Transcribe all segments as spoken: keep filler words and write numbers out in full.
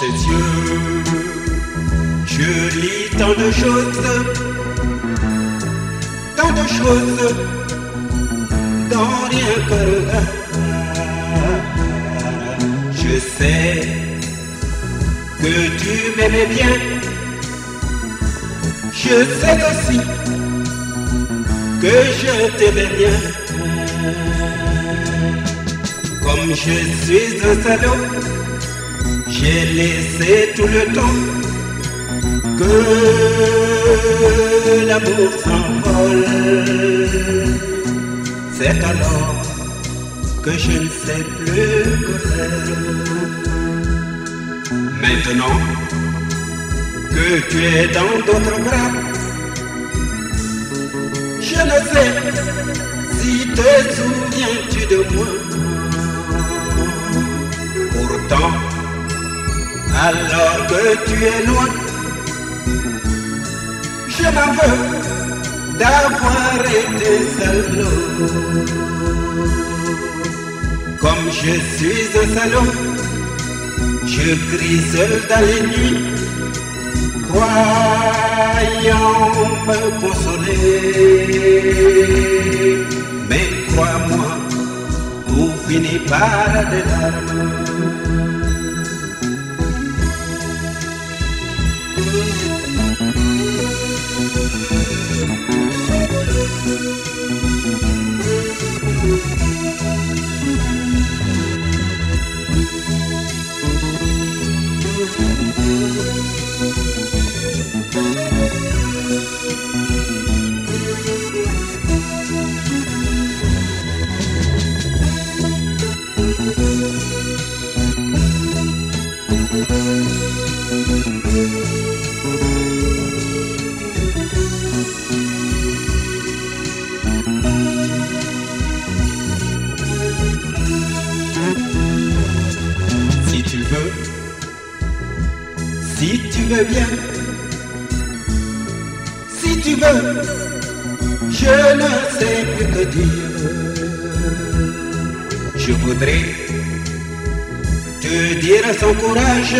tes yeux, je lis tant de choses, tant de choses, dans rien que le regard. Je sais que tu m'aimais bien, je sais aussi que je t'aimais bien. Comme je suis un salaud, j'ai laissé tout le temps que l'amour s'envole. C'est alors que je ne sais plus que faire. Maintenant que tu es dans d'autres bras, je ne sais si te souviens-tu de moi. Pourtant, alors que tu es loin, je m'en veux d'avoir été salaud. Comme je suis un salaud, je crie seul dans les nuits, croyant me consoler. Mais crois-moi, tout finit par des larmes. Si tu veux, si tu veux bien, si tu veux, je ne sais plus que dire. Je voudrais te dire sans courage,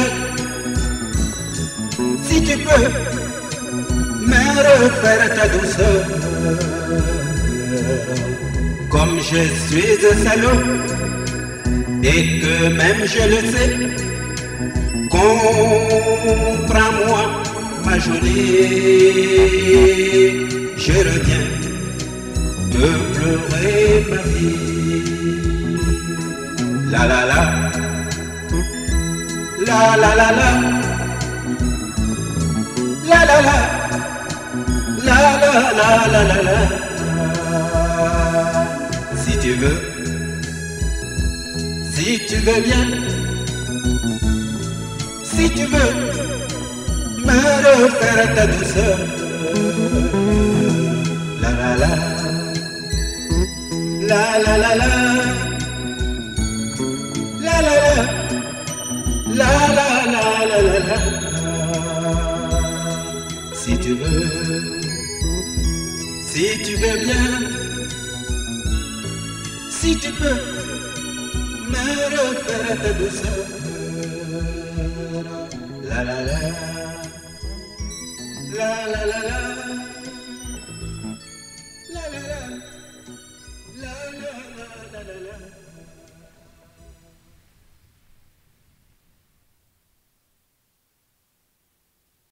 si tu peux me refaire ta douceur. Comme je suis un salaud, et que même je le sais, comprends-moi ma jolie, je reviens de pleurer ma vie. La la la, la la la la, la la la, la la la la la la. Si tu veux, si tu veux bien, si tu veux me refaire ta douceur. La la la, la la la la, la la la, la la la la la la. Si tu veux, si tu veux bien, si tu peux me refaire ta douceur. La la la, la la la la, la la la, la la la la la la.